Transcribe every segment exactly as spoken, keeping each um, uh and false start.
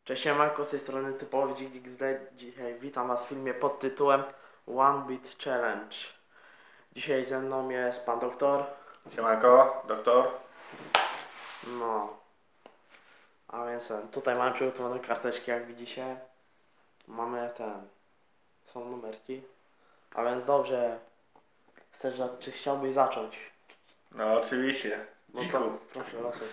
Cześć, siemanko, z tej strony typowy Dzik X D. Dzisiaj witam was w filmie pod tytułem One Beat Challenge. Dzisiaj ze mną jest pan doktor. Siemanko, doktor. No. A więc ten, tutaj mamy przygotowane karteczki, jak widzicie. Mamy ten, są numerki. A więc dobrze, chcesz, za- czy chciałbyś zacząć? No oczywiście. No Dziku. to proszę, losuj.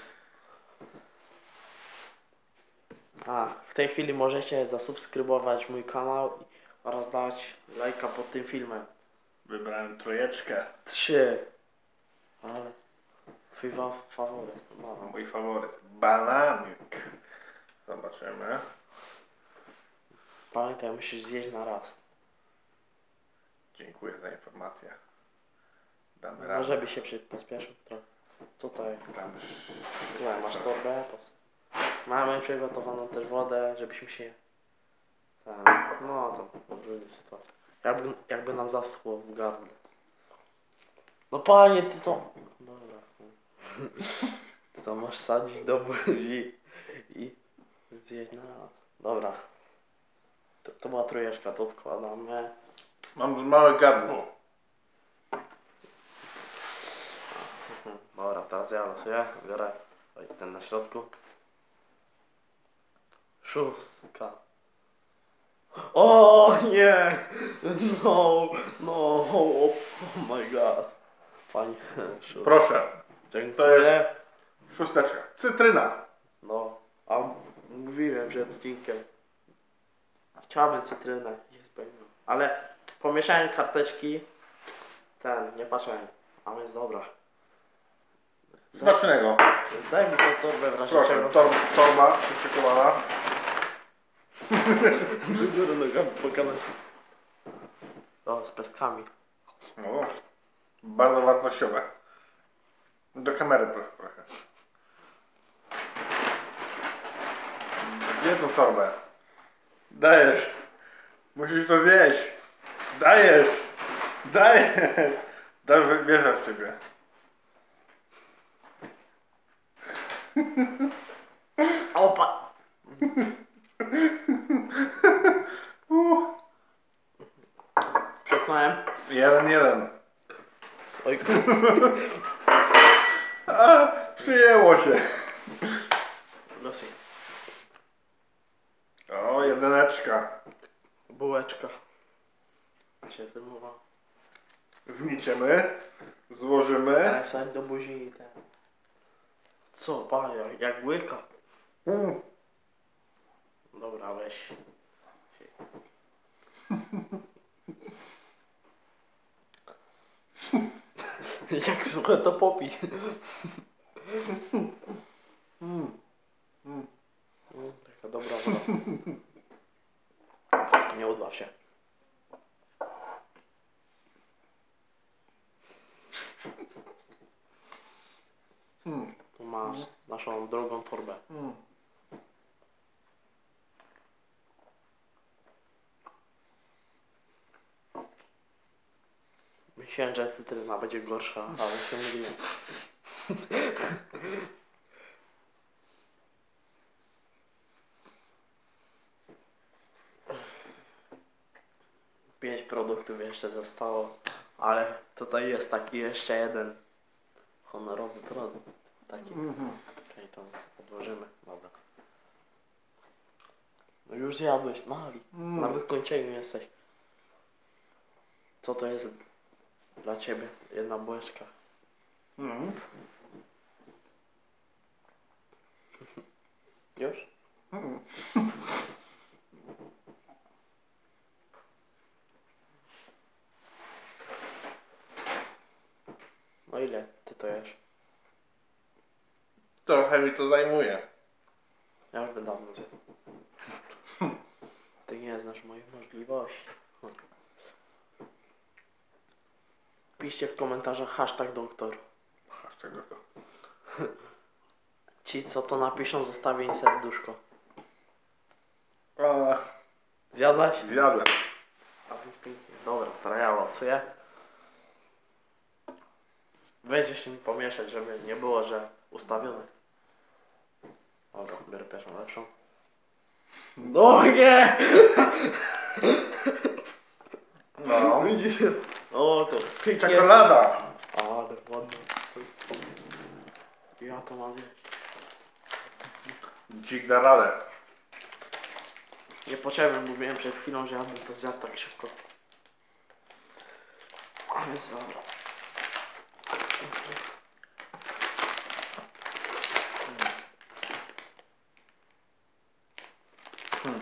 A, w tej chwili możecie zasubskrybować mój kanał oraz dać lajka pod tym filmem. Wybrałem trójeczkę. Trzy. Ale twój wa faworyt. No. Mój faworyt. Bananik. Zobaczymy. Pamiętaj, musisz zjeść na raz. Dziękuję za informację. Damy No, radę. żeby się przy- pospieszył trochę. Tutaj, Damy. tutaj masz torbę. Mamy przygotowaną też wodę, żebyśmy się... Tak, no to różne sytuacje. Jakby, jakby nam zaschło w gardle. No panie, ty to... Dobra. Ty to masz sadzić do buzi i zjeść na raz. Dobra. To, to była trójeczka, to odkładamy. Mam małe gardło. Dobra, teraz ja losuję. Biorę oj, ten na środku. Szóstka. O nie! No, no, oh my god. Panie, szóstka. Proszę. Dziękuję. To jest szósteczka. Cytryna. No, a mówiłem przed odcinkiem. Chciałbym cytrynę. Jest pewno. Ale pomieszałem karteczki. Ten, nie patrzyłem. A więc dobra. Smacznego. Daj mi tą torbę w razie Proszę. czego. Tor torba przyszykowana. Do góry nogami pokazać. O, z pestkami. No. Bardzo wartościowe. Do kamery proszę, proszę. Gdzie tą torbę? Dajesz. Musisz to zjeść. Dajesz. Dajesz. Dobrze, wierzę w ciebie. Opa! Uh. Przekonałem. Jeden, jeden. Oj, A, przyjęło się. losuj. O, jedyneczka. Bułeczka. Się zdejmowała. Zniesiemy. Złożymy. Ale wsadź do buzi i ten. Co, pa, jak, jak łyka. Mm. Dobra, weź. Jak suche to popij. Mm. Mm. Mm, taka dobra woda. Nie uda się. Mm. Tu masz naszą drugą torbę. Mm. Myślałem, że cytryna będzie gorsza, ale się myliłem. Pięć produktów jeszcze zostało, ale tutaj jest taki jeszcze jeden honorowy produkt. Taki. Mhm. Okej, to odłożymy. Dobra. No już zjadłeś, Mali. Mm. Na wykończeniu jesteś. Co to jest dla ciebie? Jedna bułeczka. Mm. Już? Mm. No ile ty to jesz? Trochę mi to zajmuje. Ja już dawno zjadł. Ty nie znasz moich możliwości. Piszcie w komentarzach hashtag doktor. Aż tego to. Ci co to napiszą, zostawię im serduszko. A, Zjadłeś? zjadłem. A więc pięknie. Dobra, teraz ja losuję. Weź jeszcze mi pomieszać, żeby nie było, że ustawione. Dobra, biorę pierwszą lepszą. No nie! No. Widzisz? O to pięknie. Czekolada. Ale ładnie. Ja to mam zjeść. Dzik da radę. Niepotrzebne, mówiłem przed chwilą, że ja bym to zjadł tak szybko. A więc dobra. Hmm.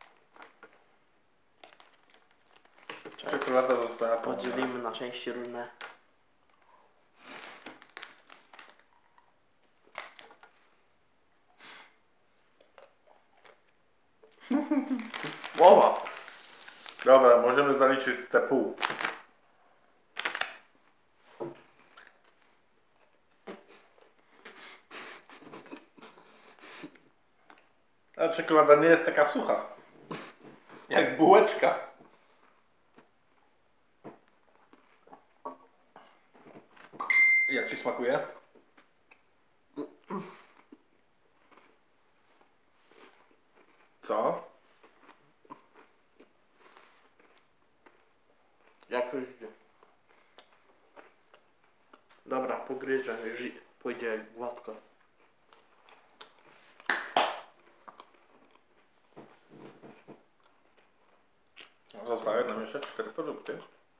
Czekolada została Podzielimy na części różne. Głowa! Dobra, możemy zaliczyć te pół. A czekolada nie jest taka sucha. Jak bułeczka. Jak ci smakuje? Co? Jakoś idzie. Dobra, pogryzę, już i- pójdzie gładko. Zostały nam jeszcze cztery produkty.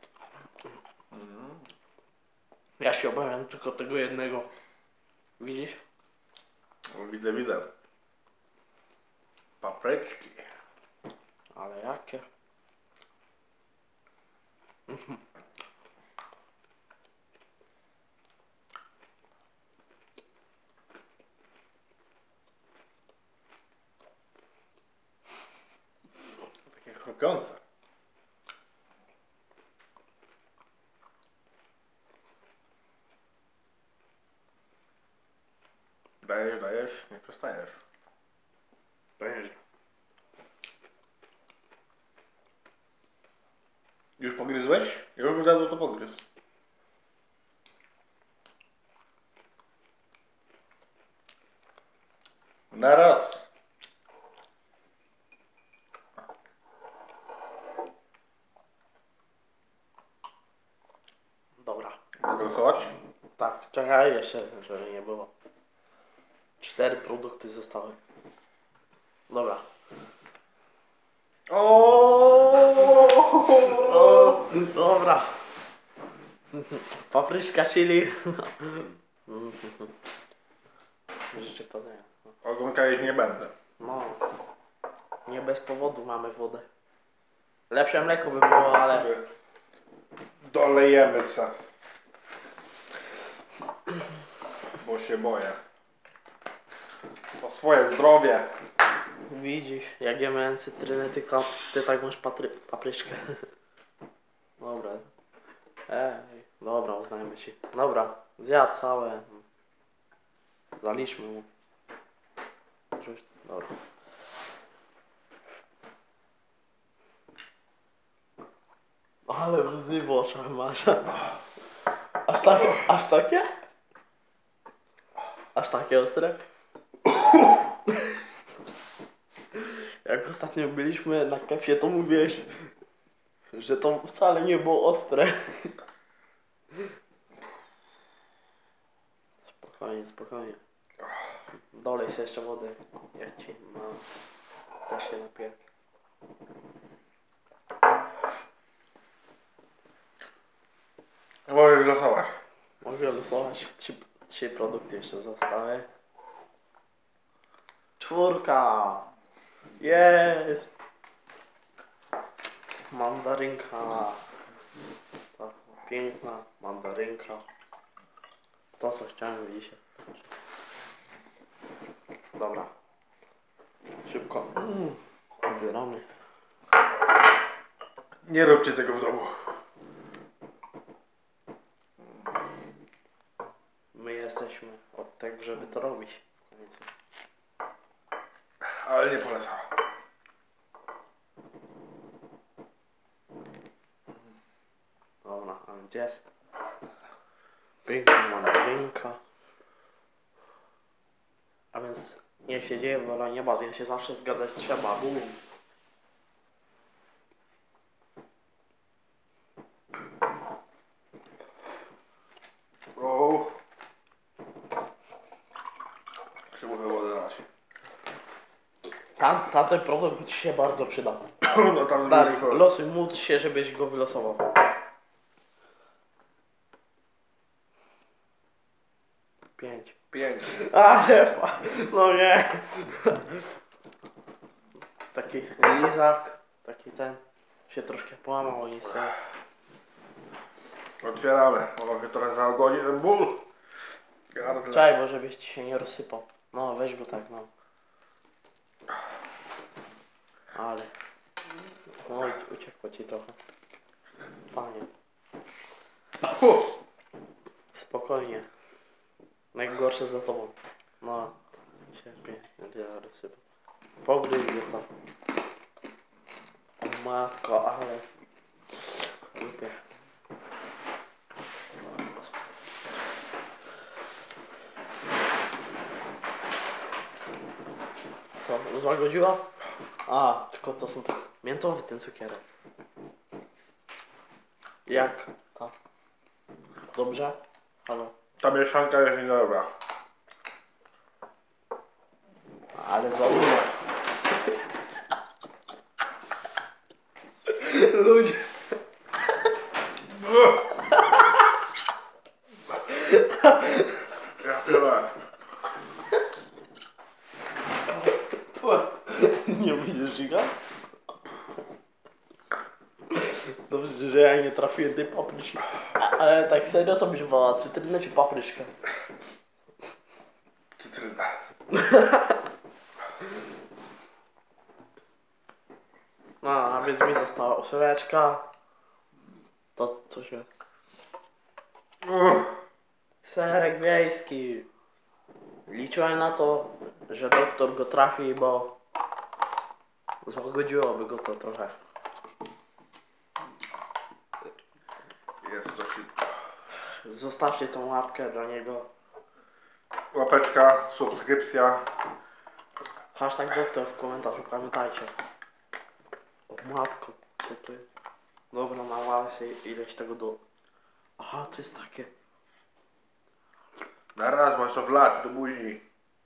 Ja się obawiam tylko tego jednego. Widzisz? O, widzę, widzę. Papryczki. Ale jakie? Takie chrupiące. Dajesz, dajesz, nie przestajesz. Będzie. Już pogryzłeś? Ja już bym dał to pogryz. Na raz. Dobra. Mogę losować? Tak, czekaj jeszcze, żeby nie było. Cztery produkty zostały. Dobra. O, dobra. Papryczka chili. Życzę powodzenia. Ogonka jeść nie będę. No. Nie bez powodu mamy wodę. Lepsze mleko by było, ale... Dolejemy se. Bo się boję. O swoje zdrowie. Widzisz, jak ja miałem cytrynę, ty, tam, ty tak masz patry, papryczkę. Dobra. Ej, dobra, uznajmy ci. Dobra, zjadł całe. Zaliczmy mu. Rzuć, dobra. Ale łzy w oczach masz. Aż takie? Aż takie? Aż takie ostre? Jak ostatnio byliśmy na kefie, to mówiłeś, że to wcale nie było ostre. Spokojnie, spokojnie. Dolej sobie jeszcze wody, jak ci mam. Też się napiję. Możesz losować. Mogę losować. Trzy, trzy produkty jeszcze zostały. Czwórka! Jest! Mandarynka. Ta piękna mandarynka. To co chciałem dzisiaj. Dobra. Szybko. Mm. Odbieramy. Nie róbcie tego w domu. My jesteśmy od tego, żeby to robić. W końcu. Ale nie polecam. Dobra, a więc jest. Piękna mandarynka. A więc niech się dzieje wola nieba, z nią się zawsze zgadzać trzeba. Bum. O. Muszę wodę dać. Tam, tamten produkt ci się bardzo przyda. No tam Dalej, drugi losuj, módl się, żebyś go wylosował. Pięć. pięć. Ale fa... No nie. Taki lizak, taki ten, się troszkę połamał i sobie. Otwieramy. Mogę trochę zaogoni ten ból. Gardle. Czekaj, bo żebyś ci się nie rozsypał. No, weź go tak, no. Ale... No i uciekło ci trochę. Panie. Uff. Spokojnie. Najgorsze za tobą. No. Cierpię, będzie rozsypał. Pogryź go tam. O matko, ale... Lubię. Co, złagodziła? A, tylko to są tak... Miętowy ten cukierek. Jak? Tak. Dobrze? Halo? Ta mieszanka jest niedobra. Ale złagodziła. Ludzie. Ja pierdolę. Nie widzisz Giga? Dobrze, że ja nie trafiłem tej papryki. A- Ale tak serio, co byś wolała? Cytrynę czy papryszkę? Cytryna. No, a więc mi została ósemeczka. To co się... Uff. Serek wiejski. Liczyłem na to, że doktor go trafi, bo złagodziłoby go to trochę. Jest to szybko. Zostawcie tą łapkę dla niego. Łapeczka, subskrypcja. Hashtag doktor w komentarzu, pamiętajcie. O matko, co to jest? Dobra, nałała się ileś tego do... Aha, to jest takie... Na raz masz to wlać do buzi.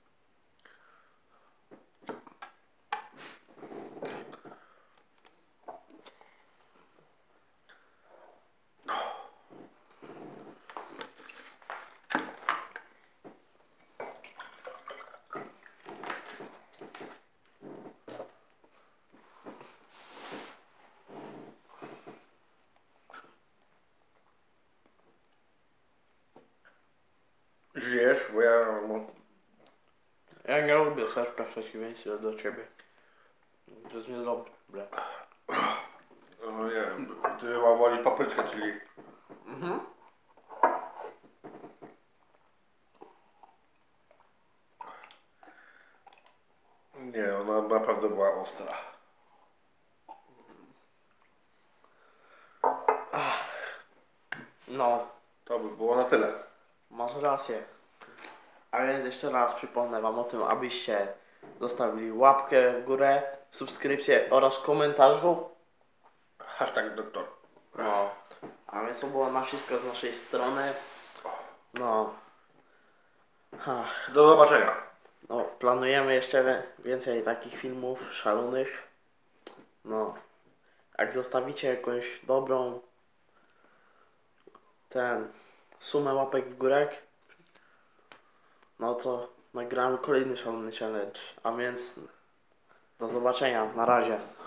Żyjesz, bo ja... Ja nie lubię serka w przeciwieństwie do ciebie. To jest niedobre. No nie wiem, ty chyba woli papryczkę, czyli... Mhm. Nie, ona naprawdę była ostra. No, To by było na tyle. masz rację. A więc jeszcze raz przypomnę wam o tym, abyście zostawili łapkę w górę, subskrypcję oraz w komentarzu. Hashtag doktor. No, a więc to było na wszystko z naszej strony. No. Ach, Do zobaczenia. no, planujemy jeszcze wie- więcej takich filmów szalonych. No, jak zostawicie jakąś dobrą ten sumę łapek w górę, no to nagramy kolejny szalony challenge. A więc do zobaczenia, na razie.